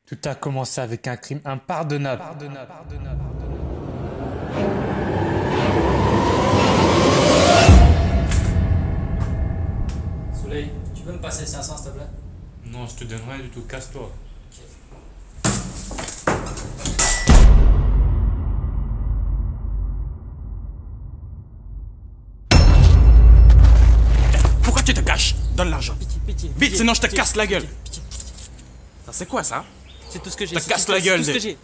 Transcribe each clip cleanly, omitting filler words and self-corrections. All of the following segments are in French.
Tout a commencé avec un crime impardonnable. Soleil, tu peux me passer 500 s'il te plaît? Non, je te donne rien du tout, casse-toi. Pourquoi tu te caches? Donne l'argent. Pitié. Vite, sinon je te casse la gueule. Ça, c'est quoi ça? C'est tout ce que j'ai. Te casse la gueule, C'est tout ce que j'ai.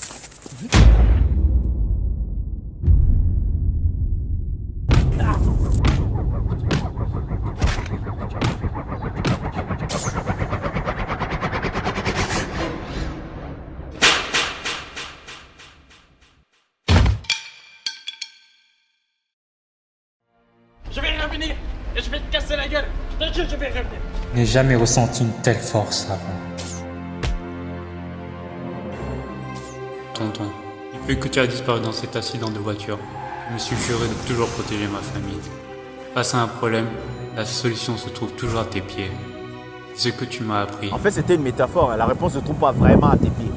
Je vais revenir et je vais te casser la gueule. Je te jure, je vais revenir. Je n'ai jamais ressenti une telle force avant. Tonton, depuis que tu as disparu dans cet accident de voiture, je me suis juré de toujours protéger ma famille. Face à un problème, la solution se trouve toujours à tes pieds. C'est ce que tu m'as appris. En fait, c'était une métaphore. La réponse ne se trouve pas vraiment à tes pieds.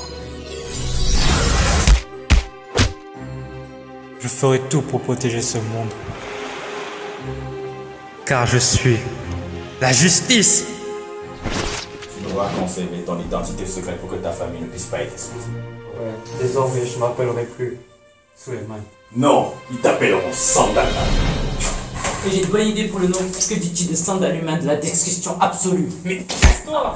Je ferai tout pour protéger ce monde. Car je suis la justice. Tu devras conserver ton identité secrète pour que ta famille ne puisse pas être exposée. Ouais, désormais je m'appellerai plus Suleiman. Non, ils t'appelleront Sandalman. Et j'ai une bonne idée pour le nom. Que dis-tu de Sandal humain de la discussion absolue? Mais casse-toi!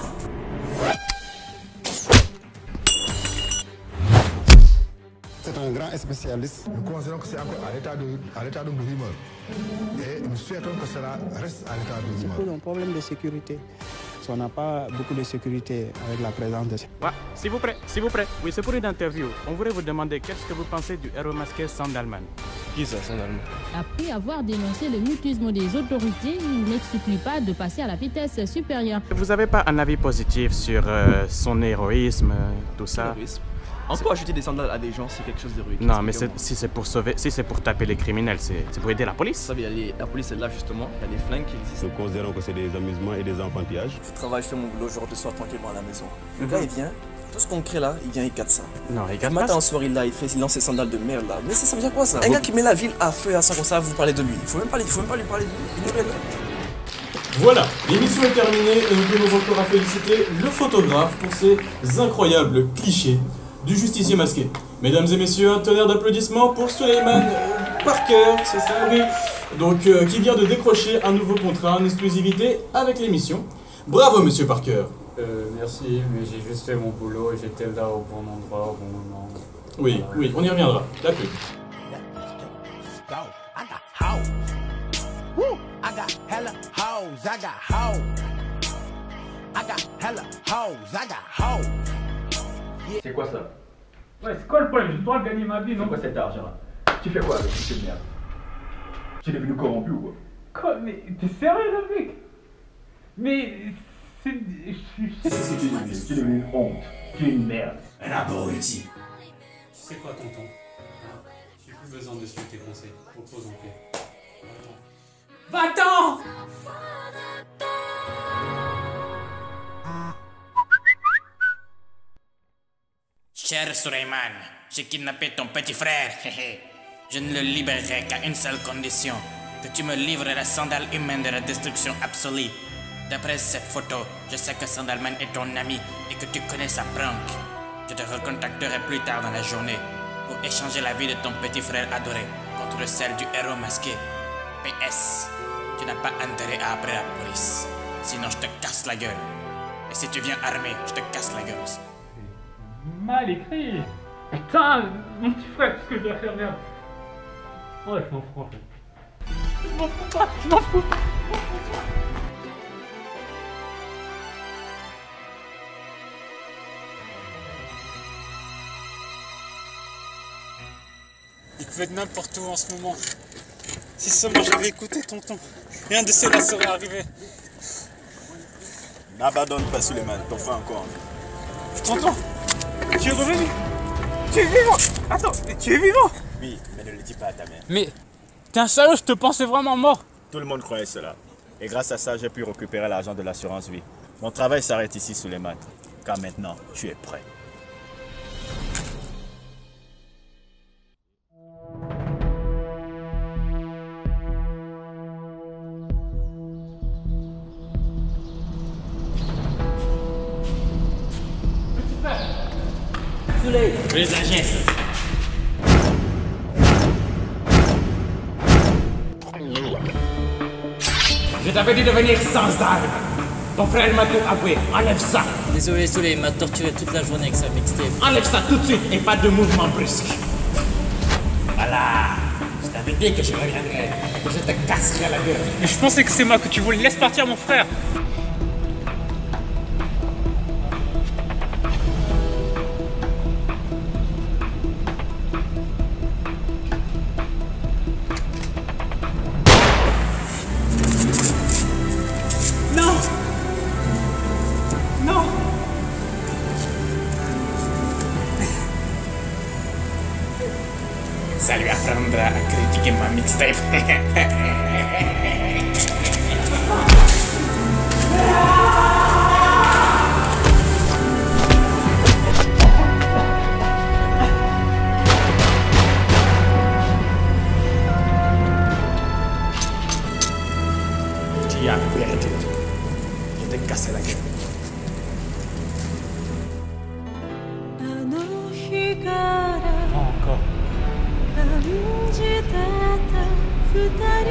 C'est un grand spécialiste. Nous considérons que c'est encore à l'état de mouvement. Et nous souhaitons que cela reste à l'état de mouvement. C'est un problème de sécurité. On n'a pas beaucoup de sécurité avec la présence de... Ouais, s'il vous plaît. Oui, c'est pour une interview. On voudrait vous demander qu'est-ce que vous pensez du héros masqué Sandalman. Qui ça, Sandalman? Après avoir dénoncé le mutisme des autorités, il n'exclut pas de passer à la vitesse supérieure. Vous n'avez pas un avis positif sur son héroïsme, tout ça? En quoi ajouter des sandales à des gens, c'est quelque chose d'héroïque? Non, mais si c'est pour sauver, si c'est pour taper les criminels, c'est pour aider la police. Vous savez, la police est là justement, il y a des flingues qui existent. Nous considérons que c'est des amusements et des enfantillages. Je travaille, je fais mon boulot, je rentre le soir tranquillement à la maison. Le gars il vient, tout ce qu'on crée là, il vient, il casse ça. Non, il casse Le pas. matin au soir, il lance ses sandales de merde là. Mais ça veut dire quoi ça? Un gars qui met la ville à feu et à sang comme ça, vous parlez de lui. Il faut même pas lui parler de lui. Voilà, l'émission est terminée et nous tenons encore à féliciter le photographe pour ses incroyables clichés du justicier masqué. Mesdames et messieurs, un tonnerre d'applaudissements pour Suleiman Parker, c'est ça, oui. Donc, qui vient de décrocher un nouveau contrat en exclusivité avec l'émission. Bravo, monsieur Parker. Merci, mais j'ai juste fait mon boulot et j'étais là au bon endroit, au bon moment. Oui, on y reviendra. La pub. C'est quoi ça? Ouais, c'est quoi le problème? Je dois gagner ma vie, non? C'est quoi cet argent? Tu fais quoi avec cette merde? Tu es devenu corrompu ou quoi? Quoi? Mais t'es sérieux, le mec? Mais c'est... C'est ce que tu es devenu une honte. Tu es une merde. Un abruti. Tu sais quoi, tonton? J'ai plus besoin de suivre tes conseils. Repose en paix. Va-t'en! Cher Suleiman, j'ai kidnappé ton petit frère. Je ne le libérerai qu'à une seule condition, que tu me livres la sandale humaine de la destruction absolue. D'après cette photo, je sais que Sandalman est ton ami et que tu connais sa prank. Je te recontacterai plus tard dans la journée pour échanger la vie de ton petit frère adoré contre celle du héros masqué. PS, tu n'as pas intérêt à appeler la police, sinon je te casse la gueule. Et si tu viens armé, je te casse la gueule aussi. Mal écrit. Putain, mon petit frère, qu'est-ce que je dois faire, merde? Ouais, je m'en fous en fait. Je m'en fous. Il peut être n'importe où en ce moment. Si seulement j'avais écouté tonton, rien de cela serait arrivé. N'abandonne pas Suleiman, t'en fais encore. Tonton, tu es revenu. Tu es vivant. Attends, tu es vivant. Oui, mais ne le dis pas à ta mère. Mais, t'es un sérieux, je te pensais vraiment mort. Tout le monde croyait cela. Et grâce à ça, j'ai pu récupérer l'argent de l'assurance vie. Mon travail s'arrête ici, Suleiman. car maintenant tu es prêt. Soleil. Les agents. Je t'avais dit de venir sans armes. Ton frère m'a tout avoué. Enlève ça. Désolé Soleil, il m'a torturé toute la journée avec sa mixtape. Enlève ça tout de suite et pas de mouvement brusque. Voilà. Je t'avais dit que je reviendrais. Que je te casserais la gueule. Mais je pensais que c'est moi que tu voulais. Laisse partir mon frère. Ça lui apprendra à critiquer ma mixtape. Tu as perdu. Je t'ai cassé la gueule. Encore. 感じてた二人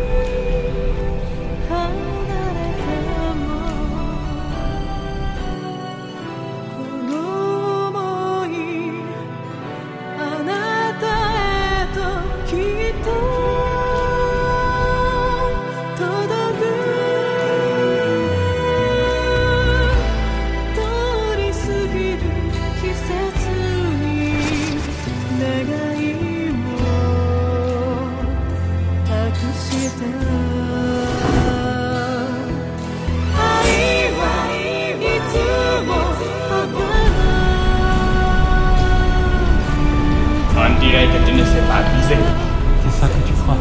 離れてもこの想いあなたへときっと届く通り過ぎる季節に願い On dirait que tu ne sais pas viser. C'est ça que tu crois.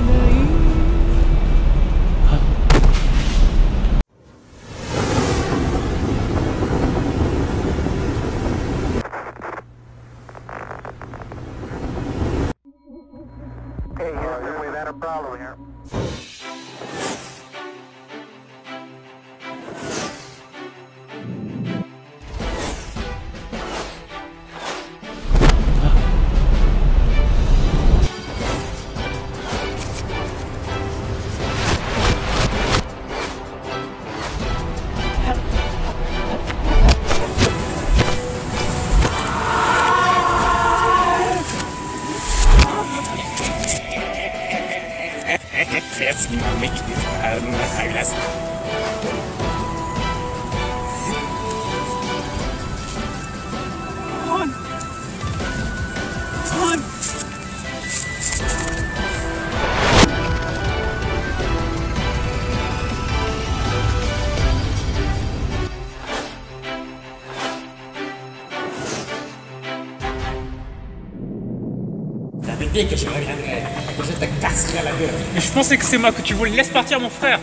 Jetzt niemand mich lassen. J'avais dit que je reviendrais, que je te casserais la gueule. Mais je pensais que c'est moi que tu voulais. Laisse partir mon frère.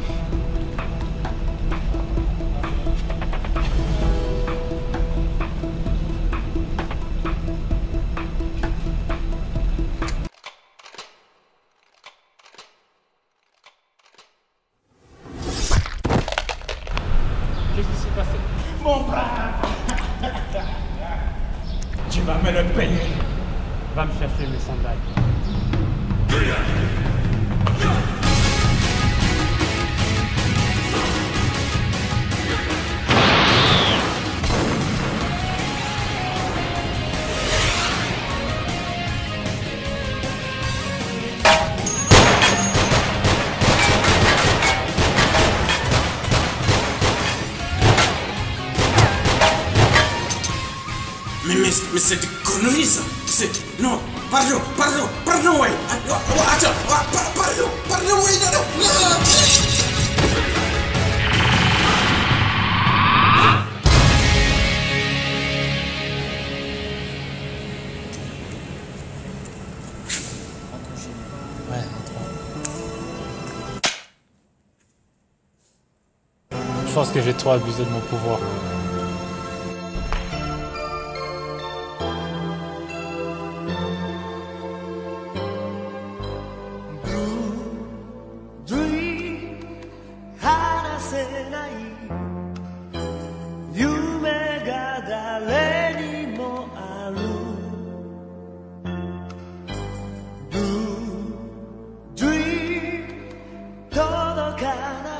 Qu'est-ce qui s'est passé? Mon frère. Tu vas me le payer. Va me chercher mes sandales. Mais c'est des conneries ça. C'est... Non, pardon, ouais. Attends, pardon, ouais, non. Ouais, je pense que j'ai trop abusé de mon pouvoir. かな